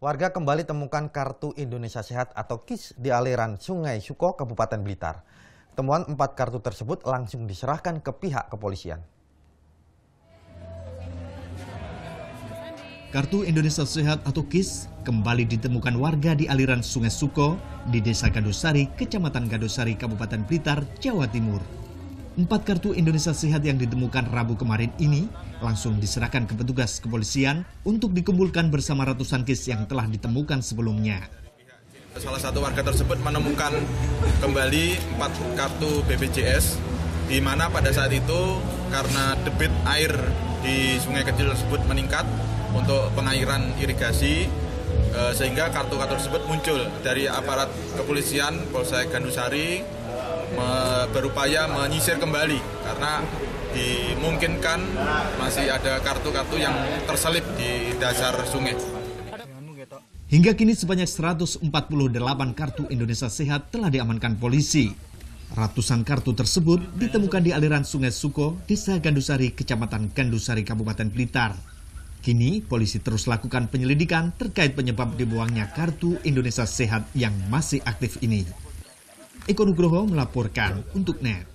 Warga kembali temukan kartu Indonesia Sehat atau KIS di aliran Sungai Suko, Kabupaten Blitar. Temuan 4 kartu tersebut langsung diserahkan ke pihak kepolisian. Kartu Indonesia Sehat atau KIS kembali ditemukan warga di aliran Sungai Suko di Desa Gadosari, Kecamatan Gadosari, Kabupaten Blitar, Jawa Timur. 4 kartu Indonesia Sehat yang ditemukan Rabu kemarin ini langsung diserahkan ke petugas kepolisian untuk dikumpulkan bersama ratusan KIS yang telah ditemukan sebelumnya. Salah satu warga tersebut menemukan kembali 4 kartu BPJS, di mana pada saat itu karena debit air di sungai kecil tersebut meningkat untuk pengairan irigasi, sehingga kartu-kartu tersebut muncul dari aparat kepolisian Polsek Gandusari berupaya menyisir kembali karena dimungkinkan masih ada kartu-kartu yang terselip di dasar sungai. Hingga kini sebanyak 148 kartu Indonesia Sehat telah diamankan polisi. Ratusan kartu tersebut ditemukan di aliran Sungai Suko, Desa Gandusari, Kecamatan Gandusari, Kabupaten Blitar. Kini polisi terus lakukan penyelidikan terkait penyebab dibuangnya kartu Indonesia Sehat yang masih aktif ini. Eko Nugroho melaporkan untuk NET.